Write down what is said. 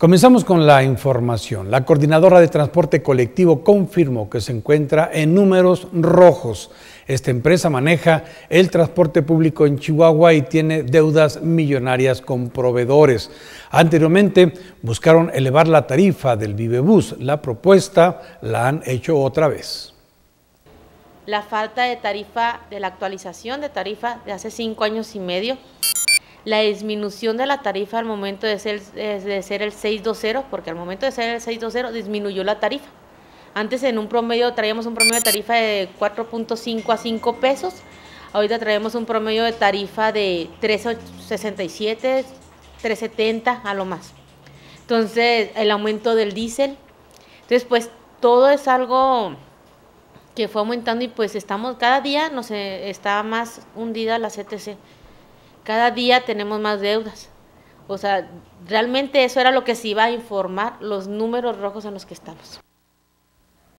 Comenzamos con la información. La coordinadora de transporte colectivo confirmó que se encuentra en números rojos. Esta empresa maneja el transporte público en Chihuahua y tiene deudas millonarias con proveedores. Anteriormente buscaron elevar la tarifa del Vivebus. La propuesta la han hecho otra vez. La falta de tarifa, de la actualización de tarifa de hace 5 años y medio, la disminución de la tarifa al momento de ser el 620, porque al momento de ser el 620 disminuyó la tarifa. Antes traíamos un promedio de tarifa de 4.5 a 5 pesos, ahorita traemos un promedio de tarifa de 3.67, 3.70 a lo más. Entonces, el aumento del diésel, entonces pues todo es algo que fue aumentando y pues cada día está más hundida la CTC. Cada día tenemos más deudas. O sea, realmente eso era lo que se iba a informar, los números rojos en los que estamos.